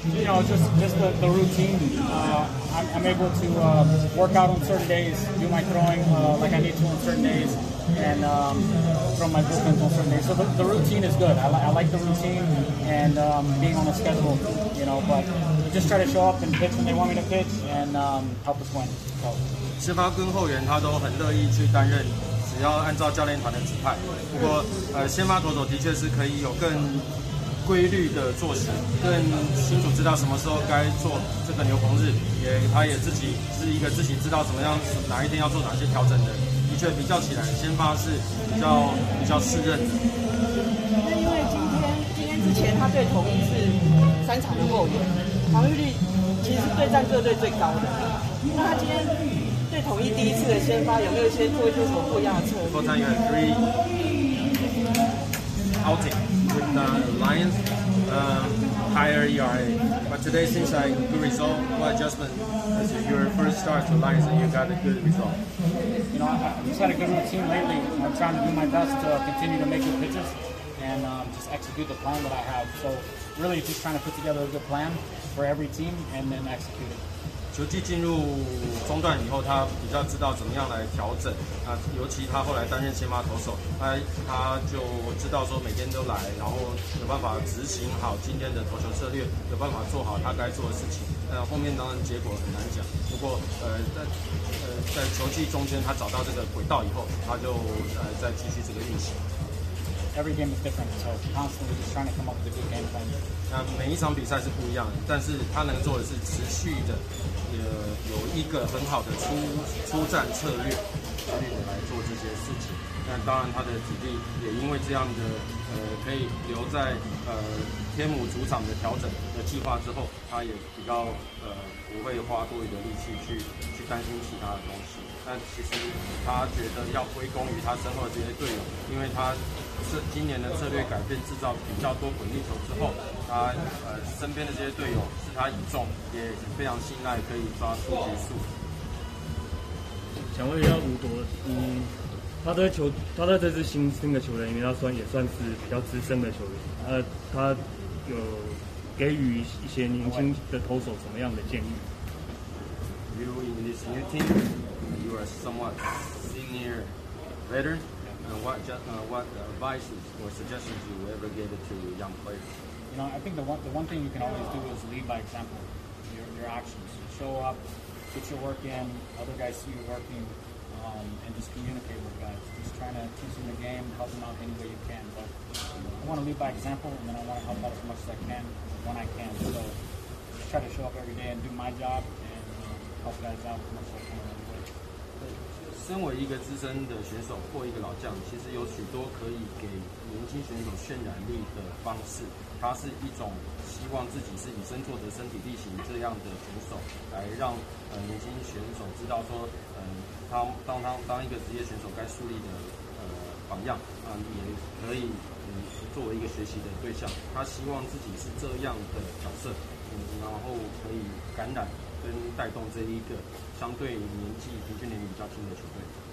You know, just the routine. I'm able to work out on certain days, do my throwing like I need to on certain days, and throw my bullpens on certain days. So the routine is good. I like the routine and being on a schedule, you know, but just try to show up and pitch when they want me to pitch and help us win. So. 先发跟后援他都很乐意去担任，只要按照教练团的指派。不过先发投手的确是可以有更规律的作息，更清楚知道什么时候该做这个牛棚日，他也自己是一个自己知道怎么样哪一天要做哪些调整的。的确比较起来，先发是比较适任的。 那因为今天之前他对统一是3场的后援，防御率其实是对战各队最高的。那他今天对统一第一次的先发，有没有做一些什么不一样的策略？ Full time you had 3 outing with the Lions, higher ERA. But today seems like good result. What adjustment? This is your first start to Lions and you got a good result. You know, I've just had a good routine lately. I'm trying to do my best to continue to make good pitches and just execute the plan that I have. So really just trying to put together a good plan for every team and then execute it. 球季进入中段以后，他比较知道怎么样来调整啊，尤其他后来担任先发投手，他就知道说每天都来，然后有办法执行好今天的投球策略，有办法做好他该做的事情。后面当然结果很难讲，不过在球季中间他找到这个轨道以后，他就再继续这个运行。 Every game is different, so constantly just trying to come up with a good game plan. 每一场比赛是不一样的，但是他能做的是持续的，有一个很好的出战策略来做这些事情。那当然，他的体力也因为这样的可以留在天母主场的调整的计划之后，他也比较不会花多余的力气去担心其他的东西。但其实他觉得要归功于他身后的这些队友，因为他今年的策略改变，制造比较多滚地球之后，他身边的这些队友是他倚重，也非常信赖，可以抓出局数。 想问一下吴铎，他在这支新的球员里面，他也算是比较资深的球员，他有给予一些年轻的投手什么样的建议 ？You in this new team, you are somewhat senior veteran. What advices or suggestions you ever give it to young players? You know, I think the one thing you can always do is lead by example. Your actions. Show up, get your work in. Other guys see you working, and just communicate with guys. Just trying to teach them the game, help them out any way you can. But I want to lead by example, and then I want to help out as much as I can when I can. So just try to show up every day and do my job and help guys out as much as I can every day. 身为一个资深的选手或一个老将，其实有许多可以给年轻选手渲染力的方式。它是一种希望自己是以身作则、身体力行这样的选手，来让年轻选手知道说，当一个职业选手该树立的榜样啊，也可以作为一个学习的对象。他希望自己是这样的角色，然后可以感染跟带动这一个相对年纪平均年龄比较轻的球队。